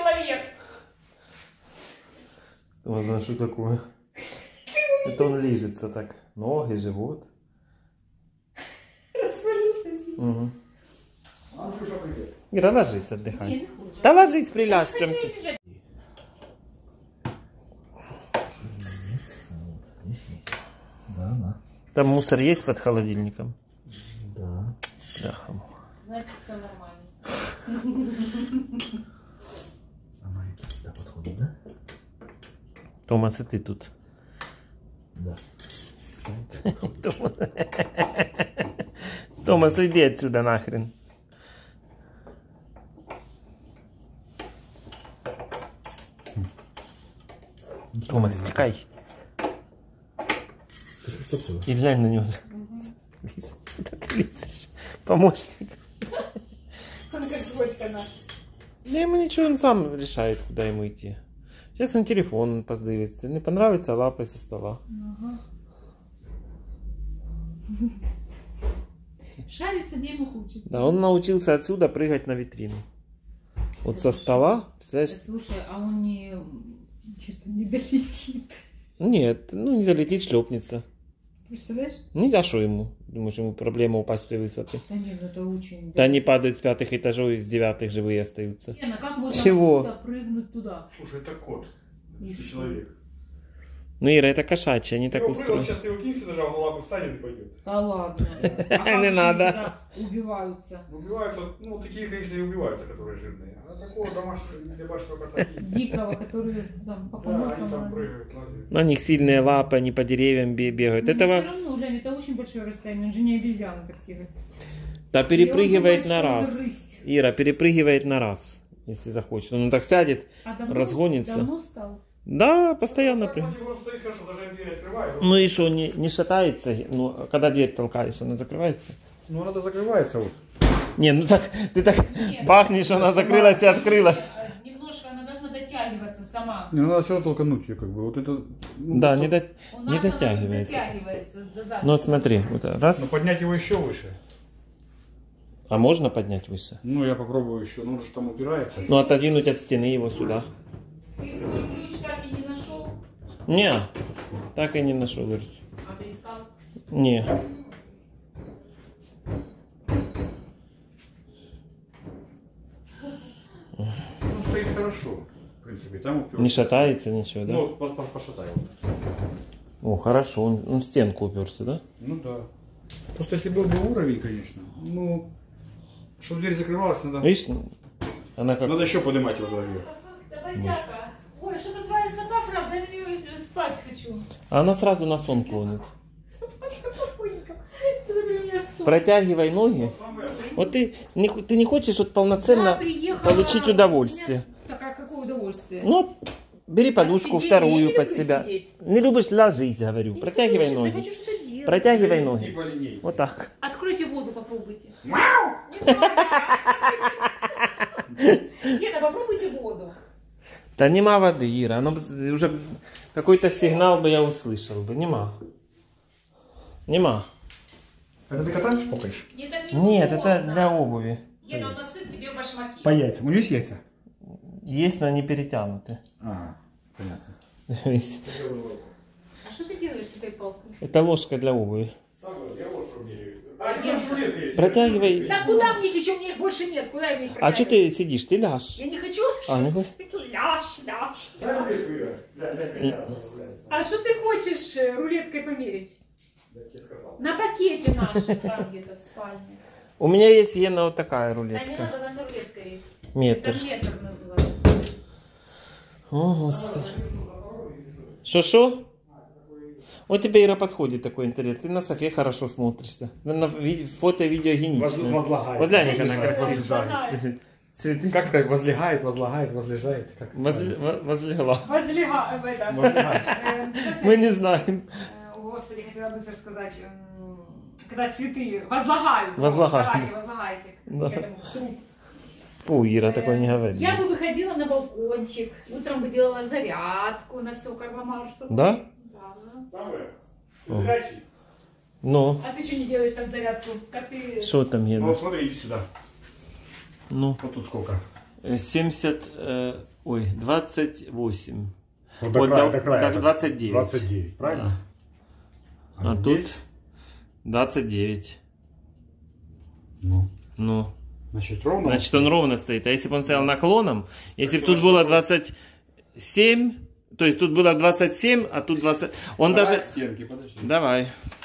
человек. Ладно, что такое? Это он лижется так. Ноги, живот. Развалился здесь. Угу. Андрюша, привет. Ира, ложись, отдыхай. Да ложись, приляжь прям себе. Да. Там мусор есть под холодильником? Да. Бляха. Значит, все нормально. Она до подхода, да? Томас, и ты тут. Да. Томас, иди отсюда нахрен. Томас, стекай. Что такое? И глянь на него. Лиза, ты так лезешь. Помощник. Он как дочка наша. Да ему ничего, он сам решает, куда ему идти. Сейчас он телефон поздивится. Не понравится, лапой со стола. Шарится, где ему хочет. Да, он научился отсюда прыгать на витрину. Вот со стола, представляешь? Слушай, а он не... Что-то не долетит. Нет, ну не долетит, шлепнется. Представляешь? Не за что ему. Думаешь, ему проблема упасть с той высоты. Да нет, ну это очень... Да они падают с 5 этажей, и с 9 живые остаются. Лена, как можно Чего? отсюда прыгнуть туда? Слушай, это кот. И Это что? человек. Ну, Ира, это кошачьи, они так Его прыгал, устроены. сейчас ты его кинь сюда, же, а он лапы встанет и пойдет. Да ладно. А как Не же надо. тогда убиваются? Убиваются, ну такие, конечно, и убиваются, которые жирные. А такого домашнего, домашнего кота. Дикого, который там по Да, они там помойкам. прыгают, лазят. На них сильные лапы, они по деревьям бегают. Все Этого... равно, Жень, это очень большое расстояние. Он же не обезьяна таксивый. Да, перепрыгивает И он на большой раз. рысь. Ира, перепрыгивает на раз, если захочет. Он так сядет, А давно, разгонится. давно стал? Да, постоянно Так прыгает. он просто стоит хорошо, даже дверь открывает. Ну и что, не шатается? Ну, когда дверь толкаешь, она закрывается? Ну надо закрывается вот. Не, ну так, ты так Нет, бахнешь, она закрылась и открылась. Немножко она должна дотягиваться сама. Не, надо все равно толкануть ее, как бы. Вот это. Ну, Да, просто- У не нас она дотягивается. дотягивается до заднего. Ну вот смотри, вот раз. Но поднять его еще выше. А можно поднять выше? Ну я попробую еще. Ну он же там упирается. Ну отодвинуть от стены его сюда. Ты свой ключ так и не нашел? Не, так и не нашел, говорит. А ты искал? Не. Ну стоит хорошо. В принципе, там уперся. Не шатается ничего, да? Ну, пошатай его. О, хорошо, он в стенку уперся, да? Ну да. Просто если был бы уровень, конечно. Ну, чтобы дверь закрывалась, надо. Видишь, она как... Надо еще поднимать его вверх. Давай всяко. Ой, что-то твоя собака, правда, я на нее спать хочу. А она сразу на сон клонит. Спокойненько. Это для меня сон. Протягивай ноги. Вот ты не хочешь вот полноценно Я приехала, получить удовольствие. у меня- Так, а какое удовольствие? Ну, бери подушку Сидеть, вторую я не под люблю себя. сидеть. Не любишь, ложись, говорю. Я Протягивай не хочу, я ноги. хочу что-то делать. Протягивай По ноги. линейке. Вот так. Откройте воду, попробуйте. Не надо. Нет, а попробуйте воду. Да нема воды, Ира. Оно уже какой-то сигнал бы я услышал бы. Нема. Нема. Это ты кота шпокаешь? Нет, это для обуви. Еда, он насыт тебе башмаки. По яйцам. У него есть яйца? Есть, но они перетянуты. Ага, понятно. А что ты делаешь с этой палкой? Это ложка для обуви. Я вот что умею. А, у нас рулетка есть. Протягивай. Да куда мне их еще? У меня их больше нет. Куда я мне их А что ты сидишь? Ты ляжь. Я не хочу. А, не хочешь? Ляж. Дай рулетку, Ира. Дай, А что ты хочешь рулеткой померить? я тебе сказал. На пакете нашем там где-то в спальне. У меня есть Ена вот такая Да не рулетка. надо, у нас рулетка есть. Метр. Это метр называется. О, Господи. Шо? Вот тебе, Ира, подходит такой интерьер. Ты на Софе хорошо смотришься. На фото и видео генично. Возлагает. Вот глянь, как она красивая. Возлежает. Цветы. Как сказать, возлегает, возлежает. Как? Возлегла. Возлегаем это. Возлегает. Мы не знаем. Господи, хотела быстро сказать, когда цветы возлагают. Возлагают. Давайте, возлагайте. Да. К этому труп. Фу, Ира, такое не говори. Я бы выходила на балкончик, утром бы делала зарядку на все Карла Марса. Да? Да. Самое. Зрячий. Ну, А ты что не делаешь там зарядку? Как ты... что там, Ну Ена? вот смотри, иди сюда. Ну, Вот тут сколько. 70, ой, 28. Вот Вот до края. до 29. 29, правильно? А тут 29. Ну. Значит, ровно. Значит, он ровно стоит. А если бы он стоял наклоном, если бы тут было 27, то есть тут было 27, а тут 20... Он давай даже... от стенки, подожди. Давай.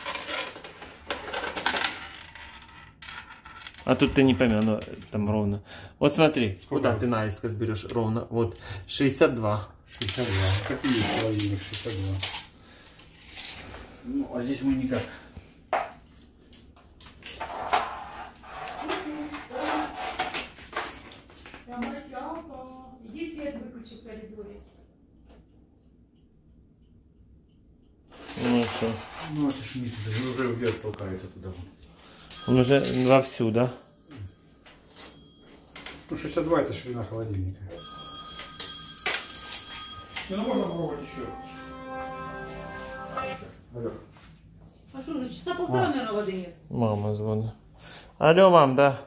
А тут ты не поймешь, но там ровно. Вот смотри, Сколько? куда ты наискось берешь ровно. Вот, 62. 62. Как и есть половинок, 62. Ну, а здесь мы никак. Иди свет выключи в коридоре. Ну что? Ну, это ж не туда, уже вверх толкается туда. Он уже вовсю, да? Ну, 62 это ширина холодильника. Ну, можно попробовать еще. А что же, часа полтора, наверное, воды нет. Мама звонит. Алло, мам, да.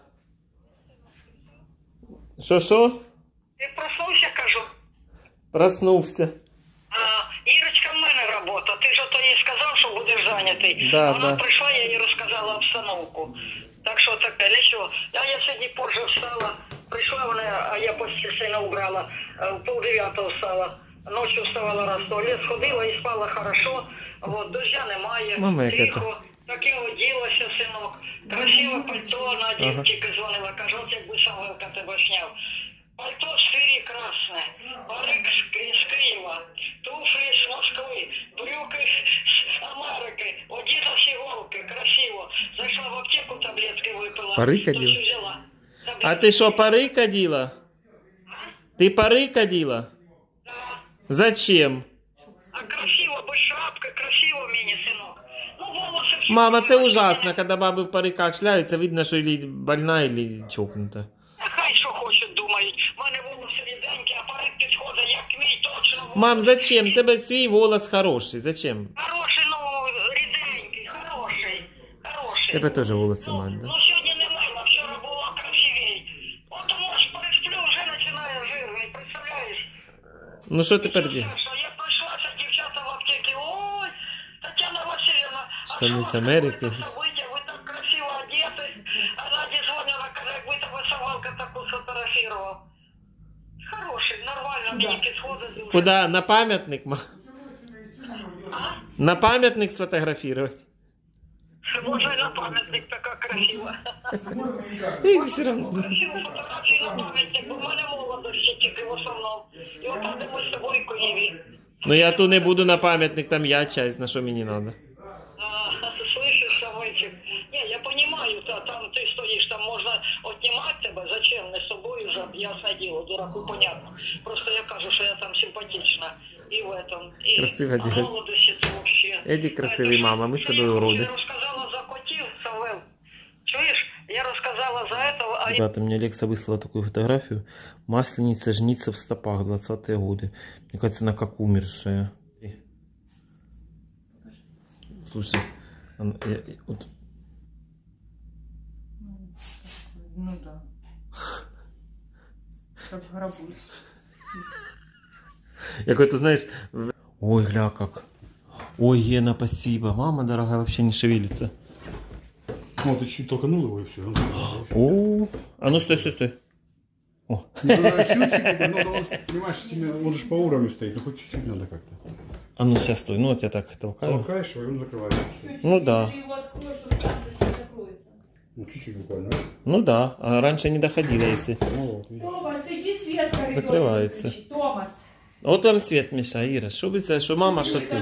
Що? Ти проснувся, кажу. Проснувся. Ірочка в мене робота. Ти ж ото їй сказав, що будеш зайнятий. Да, Вона да. прийшла, я їй розказала обстановку. Так що таке, нічого. Я сьогодні позже встала. Прийшла вона, а я після сина убрала. В 8:30 встала. Ночью вставала раз в туалет, сходила і спала хорошо. Вот, дождя немає, Мама, як тихо. Так я оділася, синок. Красиве пальто надів, Ага. тільки дзвонила. Кажу, от якби Самвелка тебе сняв. Пальто шире красне, парик з Києва, туфлі з Москви, брюки з Америки, одіта з іголки, красиво. Зайшла в аптеку, таблетки випила. Парик Хтось одів? взяла. А ти що, пари кадила? Ти пари кадила? Да. Зачем? А красиво, без шапки, красиво мені, синок. Ну, волоси всі... Мама, це ужасно, коли баби в париках шляються, видно, що или больна, или чокнута. А хай що хочуть, думають. В мене волоси ріденькі, а парик підходить, як мій, точно. Мам, зачем? Тебе свій волос хороший, зачем? Хороший, ну, ріденький, хороший. Тебе теж волоси мають, да? Ну, сьогодні не мила, вчора було красивей. От може пересплю, вже починає жирний, представляєш? Ну що тепер робити? Що я пройшлася, дівчата в аптеці, ой, Тетяна Васильівна, Що не з Америки? Ви так красиво одети. Вона дзвонила, каже, як ви тебе Савалка таку сфотографував. Хороший, нормально, мені підходить дуже. Куда? На пам'ятник, ма? На пам'ятник сфотографувати? Може, на пам'ятник така красива. І все равно. Красиву фотографію на пам'ятник, бо в мене молодості тільки в основному. І от там ми з тобою в Києві. Ну я ту не буду на пам'ятник, там я часть, на що мені треба. Слышишь, Самойчик? Не, я понимаю, там ты стоишь, там можно отнимать тебя, зачем, не с собой же, ясное дело, дураку понятно. Просто я кажу, что я там симпатична. И в этом. И Красиво делать. молодости это вообще. Эдик красивый, мама, мы с тобой уроды. Я рассказала за котів, Савел. Чуешь? Я рассказала за этого, а Ребята, мне Лекса выслала такую фотографию. Масленица жнится в стопах, 20-е годы. Мне кажется, она как умершая. Слушай, вот. Ну да. Как грабусь. Какой-то, знаешь... Ой, гля, как. Ой, Ена, спасибо. Мама дорогая вообще не шевелится. Ну, ты чуть толканул его и все. О, а ну стой. О. Ну, чуть-чуть, ну, он, понимаешь, он же по уровню стоит, ну хоть чуть-чуть надо как-то. А ну сейчас стой, ну вот я так толкаю. Толкаешь его, и он закрывается. Ну да. Ты его откроешь, он сам же закроется. Ну, чуть-чуть буквально, да? Ну да, а раньше не доходило, если... Ну, вот, видишь. Томас, иди свет в коридоре Закрывается. выключи. Томас. Вот вам свет мешает, Ира. Что вы, что мама, что ты?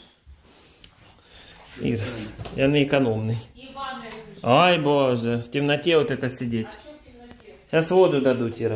Ира, я не экономный. Ивана выключи. Ай, боже, в темноте вот это сидеть. Что в темноте? Сейчас воду дадут, Ира.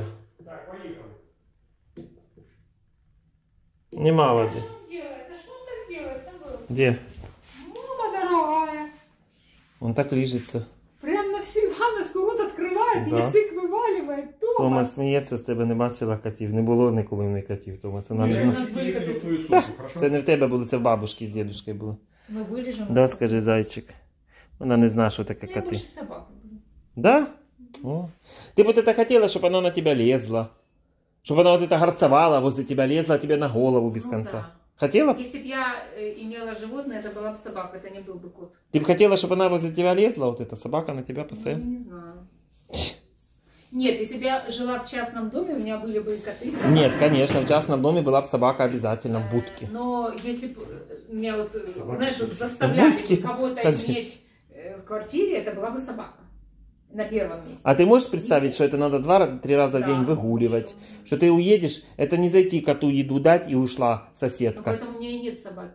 Нема воды. Что он делает? А что он так делает? Самвел? Где? Мама дорогая. Он так лежится. Прям на всю Ивановскую рот открывает, Да. язык вываливает. Томас. Томас сміється з тебе, не бачила котів. Не було ніколи в неї котів, Томас. Вона не Ні. знає. нас были коты. Твою сумку, хорошо? Це не в тебе було, це в бабушки з дідушкою було. Мы вылежим. Да, скажи, зайчик. Вона не знає, що таке Я коти. больше собаку люблю. Да? О. Ты вот это хотела, чтобы она на тебя лезла. Чтобы она вот это горцевала возле тебя, лезла тебе на голову без Ну конца. да. Хотела? Если бы я имела животное, это была бы собака, это не был бы кот. Ты бы хотела, чтобы она возле тебя лезла, вот эта собака на тебя Ну, я постоянно? не знаю. Нет, если бы я жила в частном доме, у меня были бы и коты. И собаки. Нет, конечно, в частном доме была бы собака обязательно в будке. Но если бы меня вот, Собака знаешь, вот в заставляли будке? кого-то Один. иметь в квартире, это была бы собака. На первом месте. А ты можешь представить, что это надо 2-3 раза в день Да, выгуливать? хорошо. Что ты уедешь, это не зайти коту еду дать и ушла Ну, соседка. поэтому у меня и нет собаки.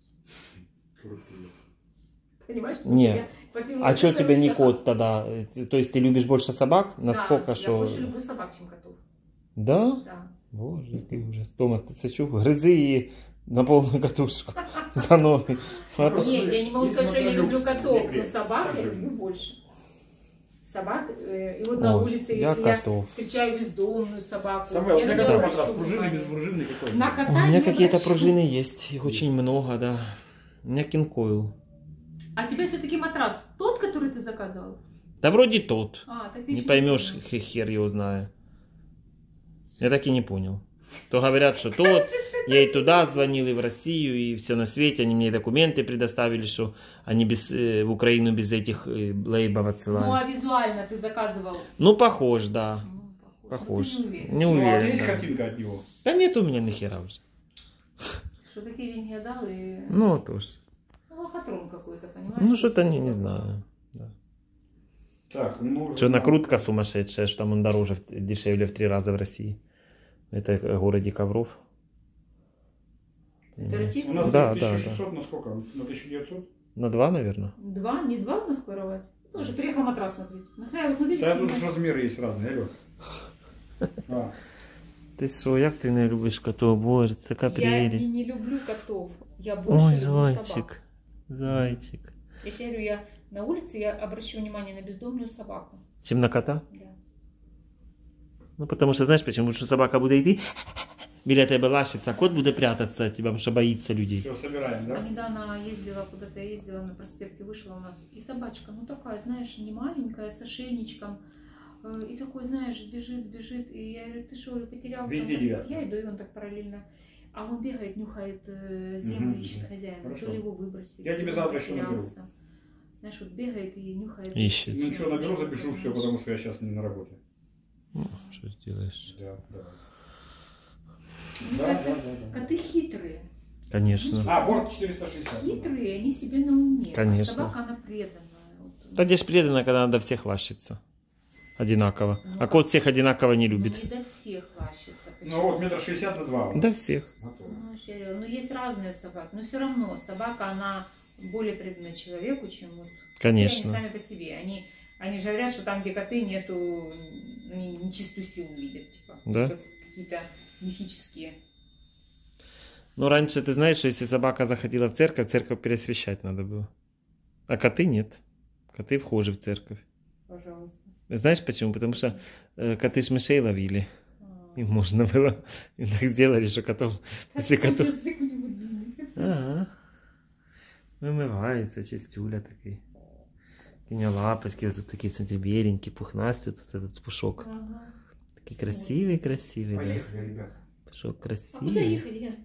Понимаешь? Не. А что у тебя не кот тогда? То есть ты любишь больше собак? Насколько Да, что? я больше люблю собак, чем котов. Да? Да. Боже, какой ужас. Томас, ты сочу, грызи и на полную катушку за ноги. Нет, я не могу сказать, что я не люблю котов, но Днепре. собак я люблю больше. Собак, и вот на Ой, улице, я если я котов. встречаю бездомную собаку, Самвел, у я тебя на какой неё матрас? обращу Пружинный, внимание. безпружинный какой? На У кота меня не какие-то обращу. пружины есть, их очень много, да. У меня кинкойл. А тебя все-таки матрас тот, который ты заказывал? Да вроде тот. А, так ты Не ещё поймешь, понял. хер его знаю. Я так и не понял. То говорят, что тот, я и туда звонил, и в Россию, и все на свете. Они мне документы предоставили, что они в Украину без этих лейбов Ну, отсылают. а визуально ты заказывал? Ну, похож, да. Ну, Похож. Ну, ты не уверен. Не Ну, а уверен. есть да. картинка от него? Да нет у меня нахера уже. Что такие деньги я дал и... Ну, тоже. Ну, лохотрон какой-то, понимаешь? Ну, что-то не знаю. Да. Так, нужно... Что накрутка сумасшедшая, что там он дороже, дешевле в 3 раза в России. Это в городе Ковров. Это российский? У нас Да, 1600 на сколько? На 1900? На 2, наверное. Два? Не два у нас воровать? Ну, уже приехал матрас смотреть. Нахрена его смотреть? Да, тут же размеры есть разные, алло. А, Ты что, як ты не любишь котов? Боже, це така Я прелесть. не люблю котов. Я больше Ой, люблю собак. зайчик. Зайчик. Я же говорю, я на улице я обращу внимание на бездомную собаку. Чем на кота? Да. Ну, потому что, знаешь, почему? Потому что собака буде йти, біля тебе лащиться, а кот буде прятаться от тебя, потому что боится людей. все, собираем, А да? недавно ездила куда-то, я ездила на проспекте, вышла у нас, и собачка, ну такая, знаешь, не маленькая, с ошейничком, и такой, знаешь, бежит, и я говорю, ты что, потерялся? Везде девятка. Я иду, и он так параллельно. А он бегает, нюхает землю, Мгм. ищет хозяина, Хорошо. то ли его выбросили. Я то тебе ли завтра он еще наберу. потерялся. Знаешь, вот бегает и нюхает. Ищет. Ну что, наберу, запишу все, потому что я сейчас не на работе. Ну, что сделаешь? Да, да. Мне Да, кажется, да, да, да. коты хитрые. Конечно. А, борт 460. Хитрые, они себе на уме. Конечно. А собака, она преданная. Вот. Да где ж предано, когда надо всех лащиться? Одинаково. Ну, А кот всех одинаково не Ну, любит. не до всех лащится. Ну вот, 1,60 на 2. Да всех. Готово. Ну, я говорю, ну, есть разные собаки, но все равно собака, она более преданна человеку, чем вот Конечно. они сами по себе. Они же говорят, что там, где коты, нету, они нечистую силу видят, типа. Да? Как какие-то мифические. Ну, раньше ты знаешь, что если собака заходила в церковь пересвящать надо было. А коты нет. Коты вхожи в церковь. Пожалуйста. Знаешь почему? Потому что коты ж мышей ловили. А. Им можно было. И так сделали, что котов... После Как котов... язык у него длинный. Ага. Вымывается, чистюля такой. У него лапочки вот тут такие, смотри, беленькие, пухнастые, вот этот пушок. Ага. Такие красивые, да. Поехали, ребят. Пушок А куда красивый. ехать, Ген?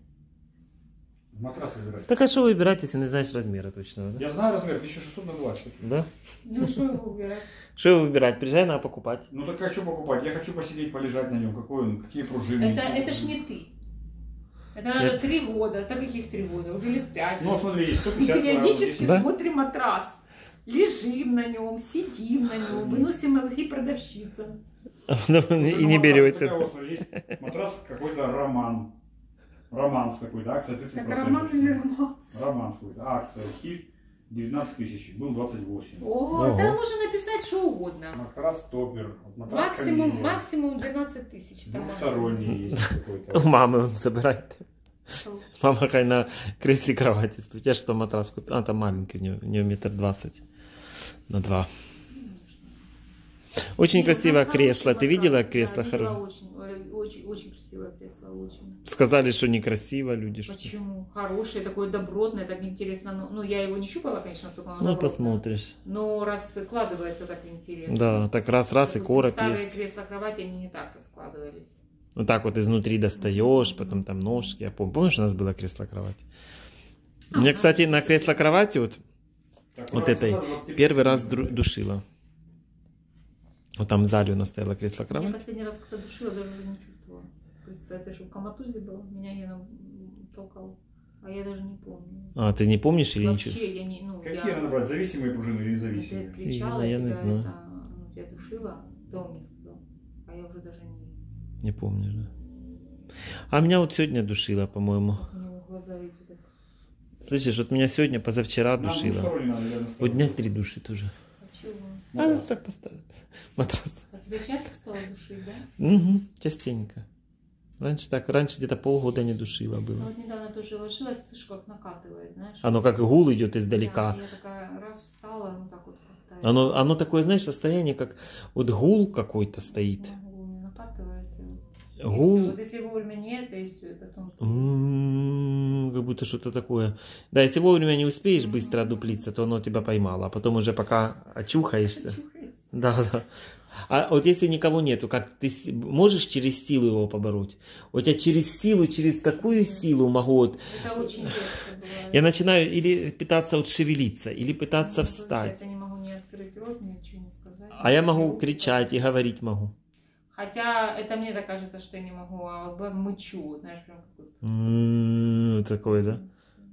Матрас выбирать. Так а что выбирать, если не знаешь размера точно, да? Я знаю размер, 1600 на 2. Да? Ну, что его убирать? Что выбирать? Приезжай, надо покупать. Ну так хочу покупать. Я хочу посидеть, полежать на нем. Какой он, какие пружины. Это ж не ты. Это надо 3 года. Так каких 3 года? Уже лет 5. Ну смотри, есть Мы 150 периодически Да? смотрим матрас. Лежим на нем, сидим на нем, выносим мозги продавщицам. И не берете. Есть матрас какой-то роман. Романс какой-то, акция 30%. Так роман или романс? Романс какой-то. Акция хит 19 тысяч, был 28. О, Ого. там можно написать что угодно. Матрас топер. Матрас Максимум, камелия. максимум 12 тысяч. это максимум. Двухсторонний есть У какой-то. мамы он забирает. Мама хай на кресле кровати спит. Я что матрас купил? А, там маленький, у нее 1,20 на 2. Очень Нет, красивое там кресло. хороший Ты видела матрас, кресло да, видела хорошее? очень очень, очень красивое кресло, очень. Сказали, что некрасиво люди. Что... Почему? Хорошее, такое добротное, так интересно. Ну, я его не щупала, конечно, насколько оно Ну, добротное. посмотришь. Но раскладывается так интересно. Да, так раз и Допустим, короб старые есть. кресла кровати, они не так раскладывались. Вот так вот изнутри достаешь, потом там ножки. Я помню, помнишь, у нас было кресло-кровать? У меня, кстати, на кресло-кровати вот этой первый раз душила. Вот там в зале у нас стояло Я кресло-кровать. последний раз, когда душила, даже уже не чувствовала. Это же в коматозе было, меня Гена толкал. А я даже не помню. А, ты не помнишь или ничего? Вообще, я не... Ну, Какие надо брать, зависимые пружины или независимые? Я кричала, Я я не тебя, знаю. тебя душила, то он мне сказал. А я уже даже не... Не помнишь, да? А меня вот сегодня душила, по-моему. У него глаза эти так... Слышишь, вот меня сегодня, позавчера Нам душила. двусторонне надо, я на Вот дня 3 душит уже. А чего? А, ну так поставят. Матрас. А тебя часто стало душить, да? Угу, частенько. Раньше где-то полгода не душила Ну было. вот недавно тоже ложилась, слышу, как накатывает, знаешь? Оно как гул идет издалека. Да, я такая раз встала, ну так вот как-то... Оно такое, знаешь, состояние, как вот гул какой-то стоит. Гул не накатывает. И Гул. всё. Вот если вовремя нет, и все, и потом... Как будто что-то такое. Да, если вовремя не успеешь быстро одуплиться, то оно тебя поймало. А потом уже пока очухаешься. Да. А вот если никого нету, как ты можешь через силу его побороть? У тебя через силу, через какую силу могу вот... Это очень редко бывает. Я начинаю или пытаться вот шевелиться, или пытаться встать. Я не могу не открыть рот, ничего не сказать. А я могу кричать и говорить могу. Хотя это мне так кажется, что я не могу, а вот мычу, знаешь, прям какой-то... Такое, да?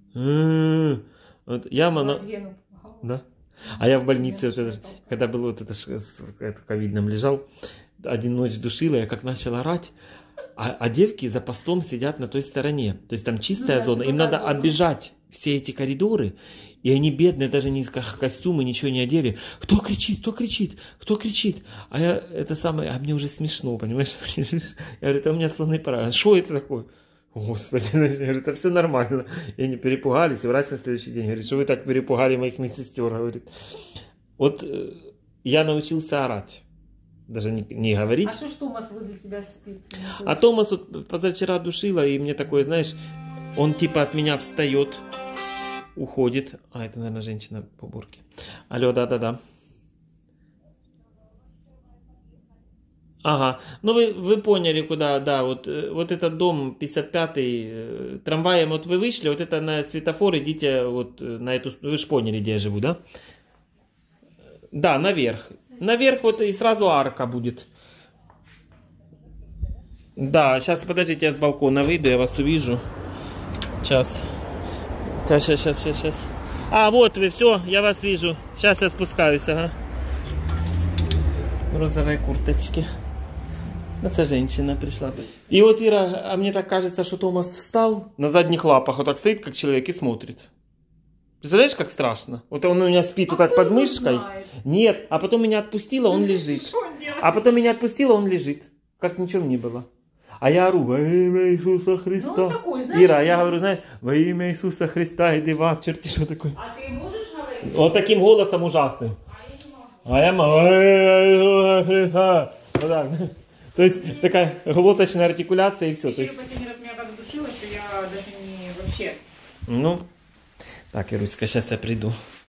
Вот я Вену пугала. Да? А я в больнице, вот это, когда был вот это ковидном лежал, один ночь душила, я как начал орать, а девки за постом сидят на той стороне. То есть там чистая зона, им надо оббежать все эти коридоры, и они бедные, даже не костюмы, ничего не одели. Кто кричит, кто кричит, кто кричит? А я это самое, а мне уже смешно, понимаешь? Я говорю, это у меня слоны пора. Что это такое? Господи, я говорю, это все нормально. И они перепугались, и врач на следующий день говорит, что вы так перепугали моих медсестер, говорит. Вот я научился орать. Даже не говорить. А что ж Томас возле тебя спит? А Томас вот позавчера душила, и мне такое, знаешь, он типа от меня встает, уходит. А, это, наверное, женщина по уборке. Алло, да. Ага, ну вы поняли, куда, да, вот этот дом 55-й, трамваем вот вы вышли, вот это на светофор, идите вот на эту, вы же поняли, где я живу, да? Да, наверх. Наверх вот и сразу арка будет. Да, сейчас, подождите, я с балкона выйду, я вас увижу. Сейчас. А, вот вы, все, я вас вижу. Сейчас я спускаюсь, ага. В розовой курточке. Это женщина пришла. И вот, Ира, а мне так кажется, что Томас встал на задних лапах, вот так стоит, как человек, и смотрит. Представляешь, как страшно? Вот он у меня спит вот так под мышкой. Нет, а потом меня отпустила, он лежит. А потом меня отпустила, он лежит. Как ничего не было. А я ору, во имя Иисуса Христа. Ну, такой, знаешь, Ира, я говорю, знаешь, во имя Иисуса Христа, иди в ад, черти, что такое. А ты можешь говорить? Вот таким голосом ужасным. А я не могу. А я могу, во имя Иисуса Христа. Вот так. То есть такая глоточная артикуляция и все. То Еще есть... последний раз меня так душило, что я даже не вообще... Ну, так, Ируська, сейчас я приду.